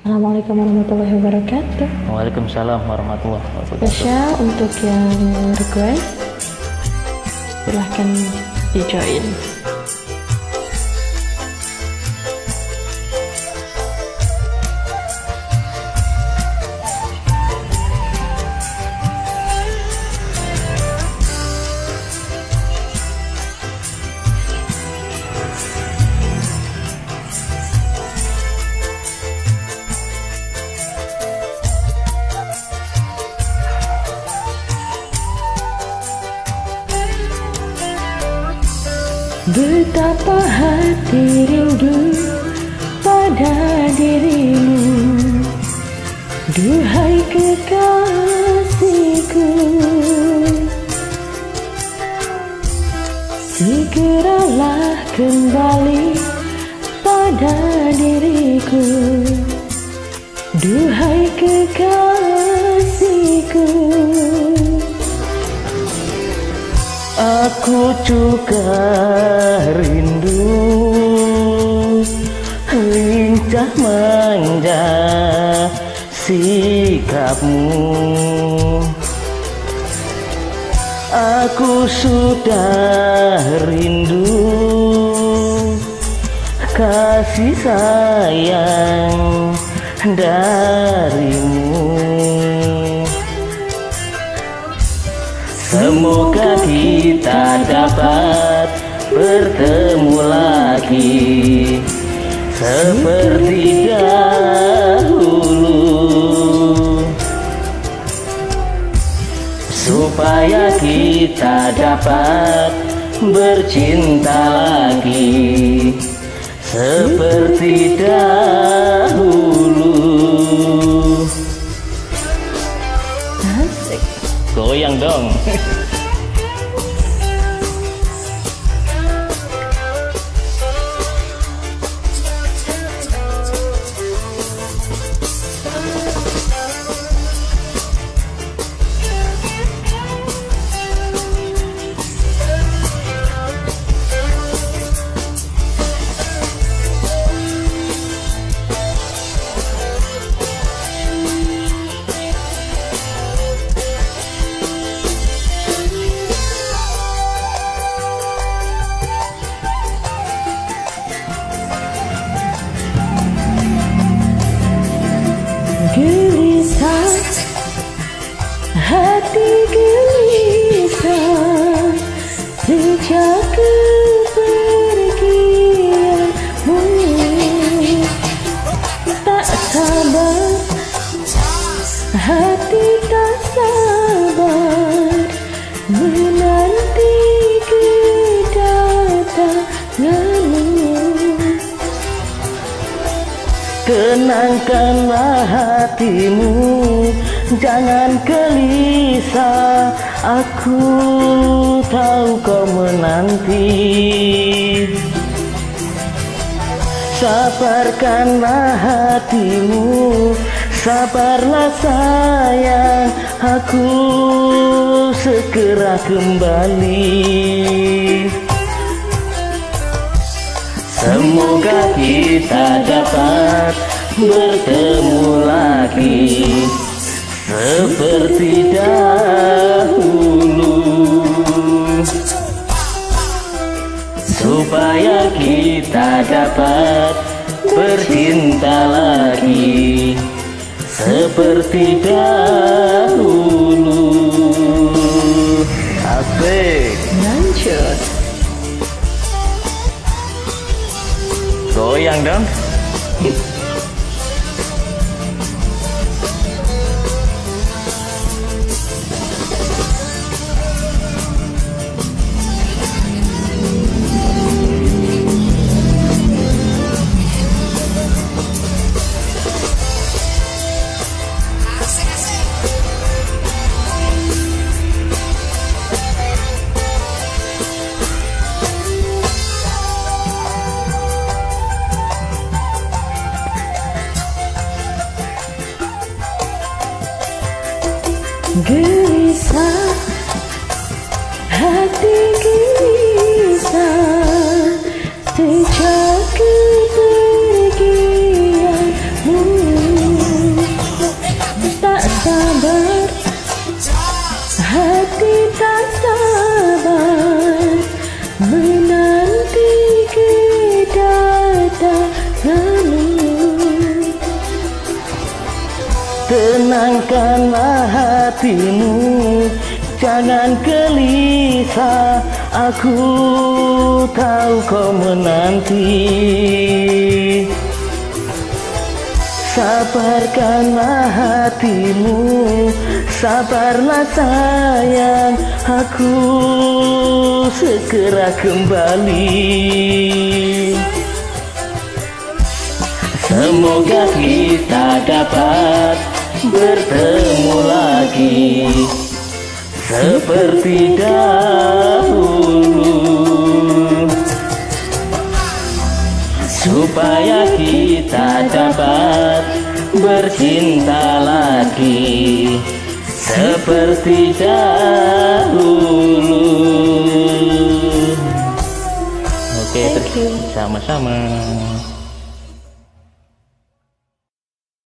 Assalamualaikum warahmatullahi wabarakatuh. Waalaikumsalam warahmatullahi wabarakatuh. Spesial untuk yang request, silahkan di-join. Betapa hati rindu pada dirimu, duhai kekasihku. Segeralah kembali pada diriku, duhai kekasihku. Aku juga rindu, lincah manja sikapmu. Aku sudah rindu kasih sayang darimu. Semoga kita dapat bertemu lagi seperti dahulu, supaya kita dapat bercinta lagi seperti dahulu. Asik. Goyang dong. Gelisah, hati gelisah sejak kepergianmu. Tak sabar, hati tak sabar menanti kedatanganmu. Tenangkanlah hatimu, jangan gelisah. Aku tahu kau menanti. Sabarkanlah hatimu, sabarlah sayang. Aku segera kembali. Semoga kita dapat bertemu lagi seperti dahulu, supaya kita dapat bercinta lagi seperti dahulu. Asik. Lanjut. Goyang dong. Gelisah, hati gelisah sejak kepergianmu. Tenangkanlah hatimu, jangan gelisah. Aku tahu kau menanti. Sabarkanlah hatimu, sabarlah sayang. Aku segera kembali. Semoga kita dapat bertemu lagi seperti dahulu, supaya kita dapat bercinta lagi seperti dahulu. Oke, Thank you. sama-sama.